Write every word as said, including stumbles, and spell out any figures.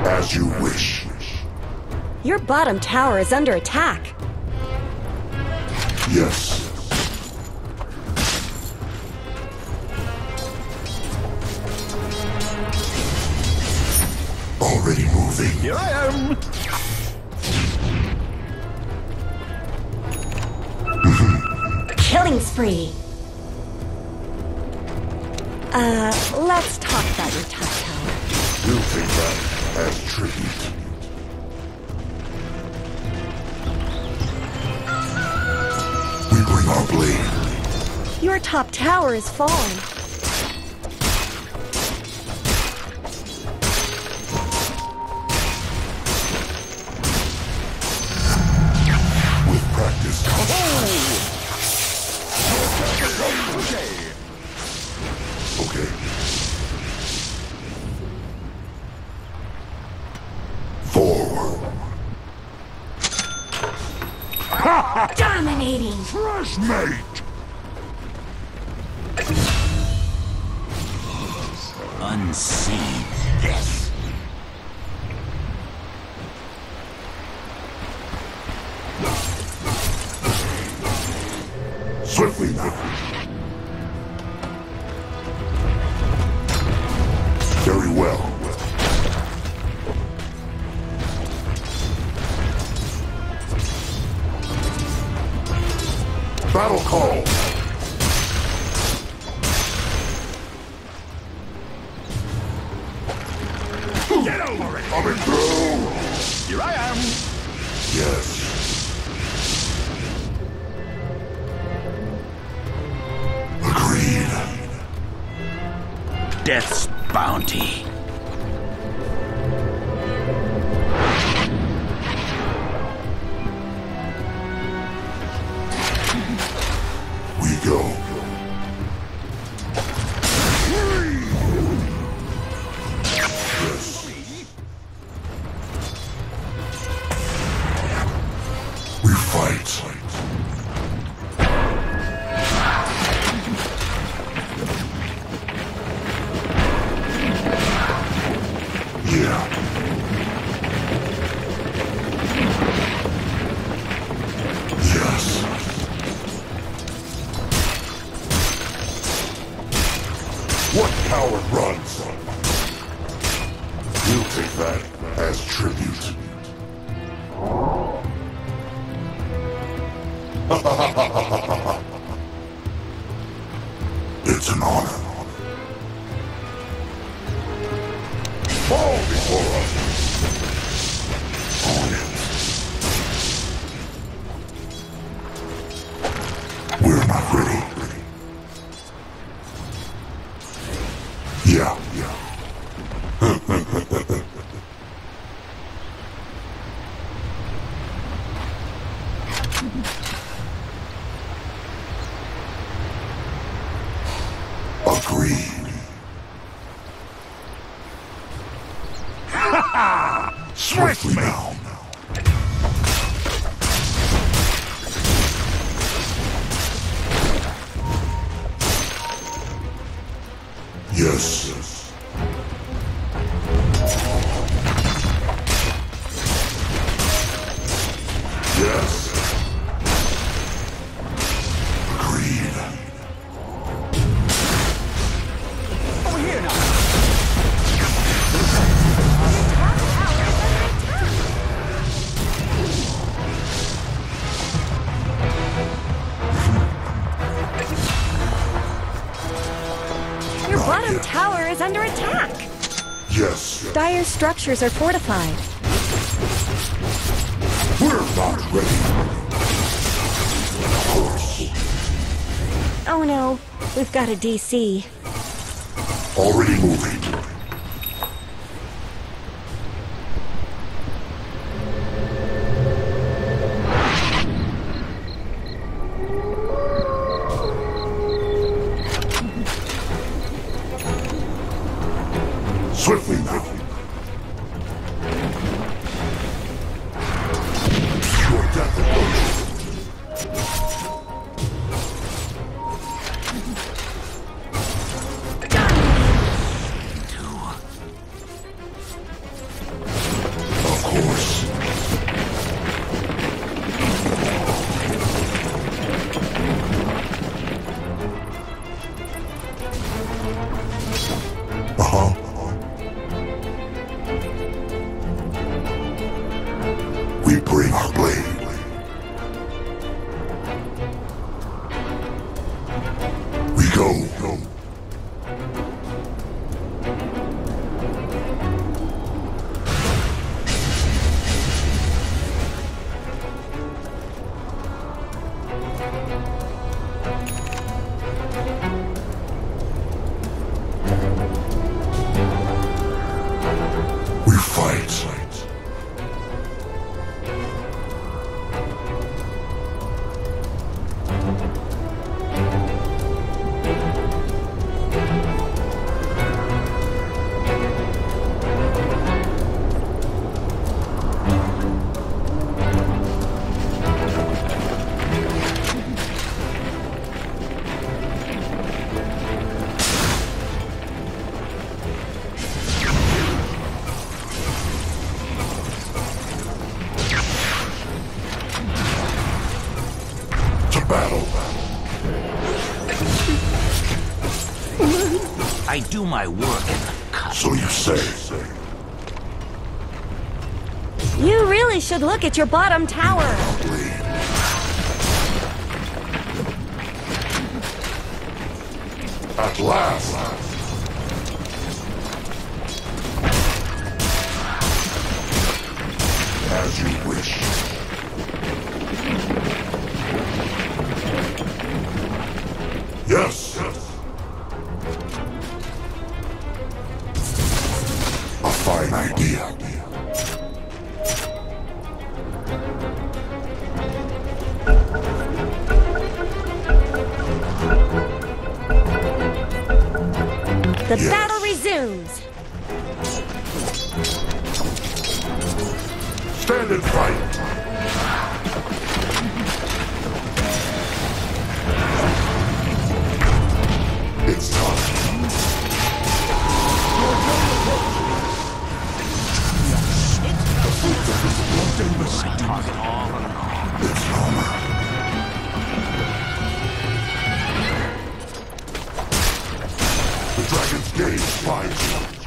As you wish. Your bottom tower is under attack. Yes. Already moving. Here I am! Killing spree. Uh, let's talk about your top tower. We'll take that as tribute. We bring our blade. Your top tower is fallen. With practice. Okay. Forward. Dominating. Fresh mate. Unseen. Yes. Swiftly now. Very well. Battle call. Get over it! Coming through. Here I am! Yes. Agreed. Death's bounty. We go. Yes. We fight. Yeah. Yes. What coward runs? We'll take that as tribute. It's an honor. Fall before us. On it. We're not ready. Yeah, yeah. Agreed. Swiftly now. Yes. Yes. Agreed. Over here now! Your Not bottom yet. tower is under attack. Yes. Dire structures are fortified. We're not ready. Of course. Oh no, we've got a D C. Already moving. Swiftly now. Your death approaches. I do my work in the cut. So you say. You really should look at your bottom tower. Bleed. At last. As you wish. Yes. A fine idea. The Yes. battle resumes. Stand and fight. It's time. It's Homer. The Dragon's Gate finds you.